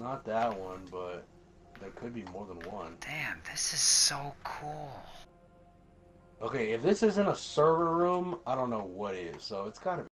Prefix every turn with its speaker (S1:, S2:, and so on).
S1: not that one, but there could be more than one.
S2: Damn, this is so cool.
S1: Okay, if this isn't a server room, I don't know what is. So it's gotta be.